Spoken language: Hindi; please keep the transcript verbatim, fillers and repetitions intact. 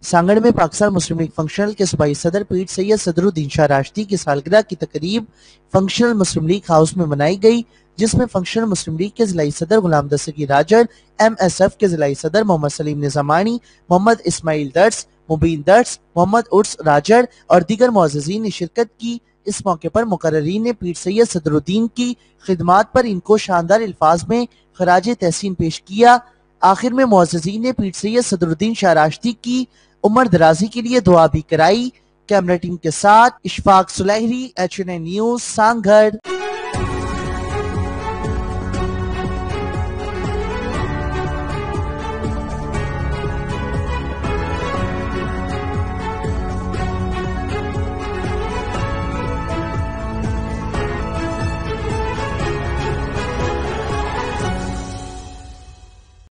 सांगड़ में पाकिस्तान मुस्लिम लीग फंक्शनल के सूबाई सदर पीर सैयद सदरुद्दीन शाह राशिदी की सालगिरह की तकरीब फंक्शनल मुस्लिम लीग हाउस में मनाई गई, जिसमें फंक्शनल मुस्लिम लीग के जिलाई सदर Ghulam Dastagir Rajar, M S F के जिलाई सदर मोहम्मद सलीम निजामानी, मोहम्मद इस्माइल दर्स, मुबीन दर्स, मोहम्मद उर्स राजड़ और दीगर मुअज़्ज़िज़ीन ने शिरकत की। इस मौके पर मुकर्ररीन ने पीर सैयद सदरुद्दीन की खिदमात पर इनको शानदार अल्फाज में खराज तहसीन पेश किया। आखिर में मुअज़्ज़िज़ीन ने पीर सैयद सदरुद्दीन शाह राशिदी की उम्र दराजी के लिए दुआ भी कराई। कैमरा टीम के साथ Ishfaq Sulehri, H N A news, Sanghar.